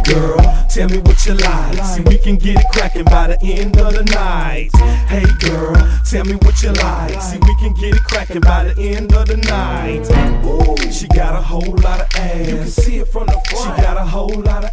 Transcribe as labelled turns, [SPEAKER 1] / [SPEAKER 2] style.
[SPEAKER 1] girl, tell me what you like. See, we can get it crackin' by the end of the night. Hey girl, tell me what you like. See, we can get it crackin' by the end of the night. Ooh, she got a whole lot of ass. You can see it from the front. She got a whole lot of